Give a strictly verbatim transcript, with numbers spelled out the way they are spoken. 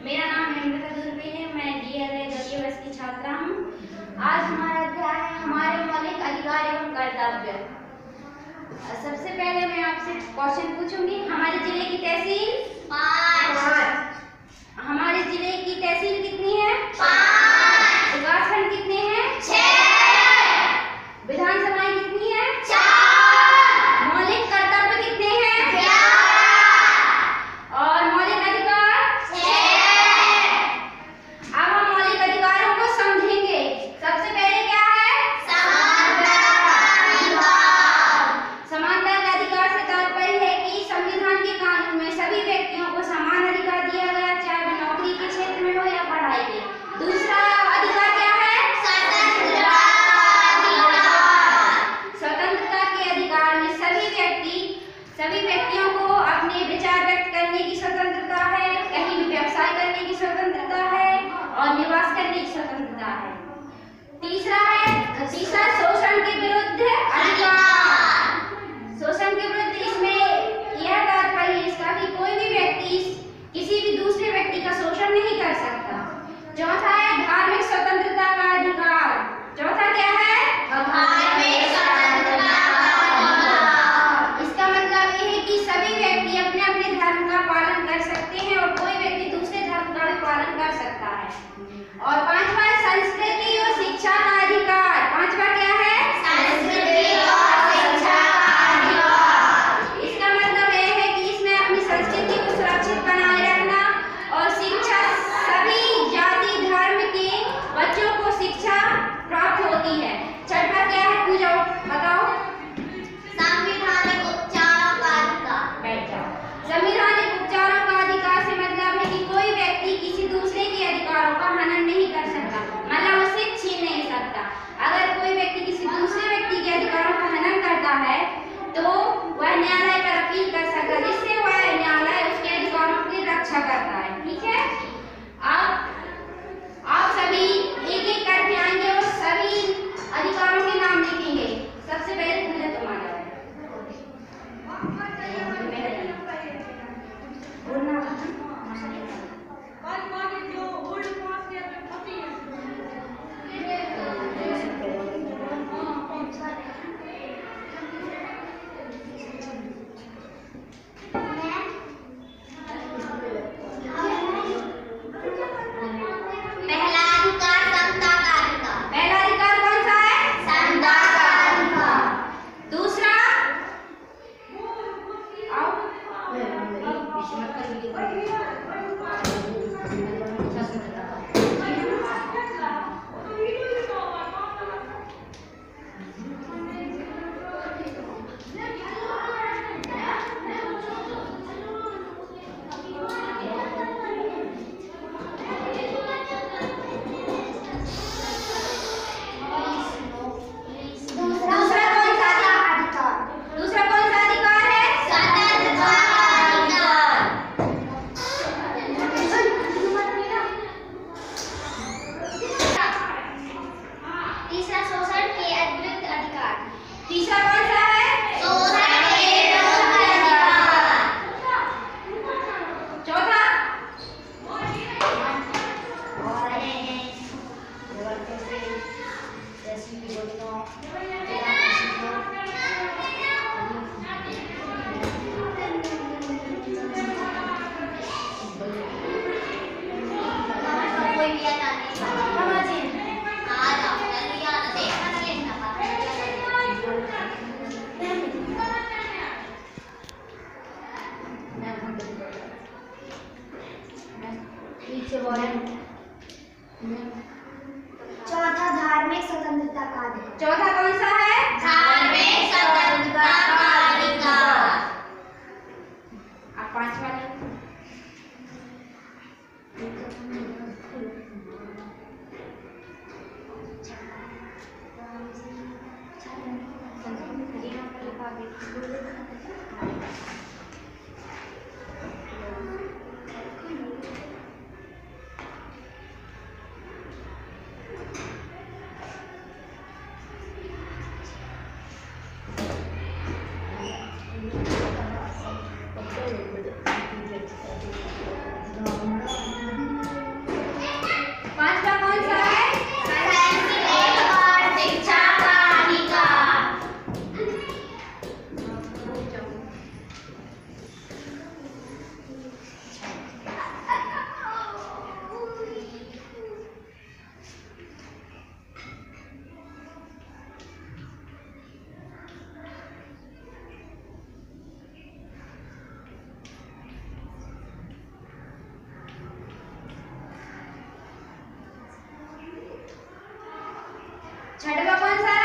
मेरा नाम हेमंत दुर्वे है। मैं डीएलए द्वितीय वर्ष की छात्रा हूँ। आज हमारा अध्याय है हमारे मौलिक अधिकार एवं कर्तव्य। सबसे पहले मैं आपसे क्वेश्चन पूछूंगी। हमारे जिले की तहसील पाँच। हमारे जिले की तहसील कितनी है? पाँच। विकासखंड कितने हैं? छह। विधानसभाएं कितनी है? चार। मौलिक कर्तव्य कितने हैं? ग्यारह। और मौलिक अधिकार छह। अब हम मौलिक अधिकारों को समझेंगे। सबसे पहले क्या है? समानता का अधिकार। समानता का अधिकार से तात्पर्य है कि संविधान के कानून में सभी व्यक्तियों को समान अधिकार दिया गया, चाहे वह नौकरी के क्षेत्र में हो या पढ़ाई के। दूसरा अधिकार क्या है? स्वतंत्रता का अधिकार। स्वतंत्रता के अधिकार में सभी व्यक्ति सभी व्यक्तियों को अपने विचार व्यक्त करने की स्वतंत्रता है, कहीं भी व्यवसाय करने की स्वतंत्रता है और निवास करने की स्वतंत्रता है। तीसरा है तीसरा शोषण के विरुद्ध अधिकार। शोषण के विरुद्ध इसमें यह तात्पर्य है इसका कि कोई भी व्यक्ति किसी भी दूसरे व्यक्ति का शोषण नहीं कर सकता। चौथा है धार्मिक स्वतंत्रता का अधिकार। चौथा क्या है? धार्मिक स्वतंत्रता का अधिकार। इसका मतलब यह है कि सभी व्यक्ति अपने अपने धर्म का पालन कर सकते हैं और कोई व्यक्ति दूसरे धर्म का भी पालन कर सकता है। और पांचवा है संस्कृति और शिक्षा का अधिकार। पांचवा क्या है? संस्कृति और शिक्षा का अधिकार। इसका मतलब यह है कि इसमें अपनी संस्कृति को सुरक्षित बनाए रखना और शिक्षा, सभी जाति धर्म के बच्चों को शिक्षा प्राप्त होती है। छठा क्या है? पूजा बताओ। संवैधानिक उपचारों का अधिकार। बैठ जाओ। संवैधानिक उपचारों का अधिकार से मतलब है कि कोई व्यक्ति किसी दूसरे के अधिकारों का हनन नहीं कर सकता, मतलब उसे छीन नहीं सकता। अगर कोई व्यक्ति किसी दूसरे व्यक्ति के अधिकारों का हनन करता है तो वह न्यायालय पर अपील कर सकता है, जिससे वह न्यायालय उसके अधिकारों की रक्षा करता है। ठीक है, आप आप सभी एक एक करके आएंगे और सभी अधिकारों के नाम लिखेंगे। सबसे पहले पूजा तुम आ जाओ। चौथा धार्मिक स्वतंत्रता का अधिकार। चौथा कौन सा है? धार्मिक स्वतंत्रता का अधिकार। अब पांचवा छठवा कौन सा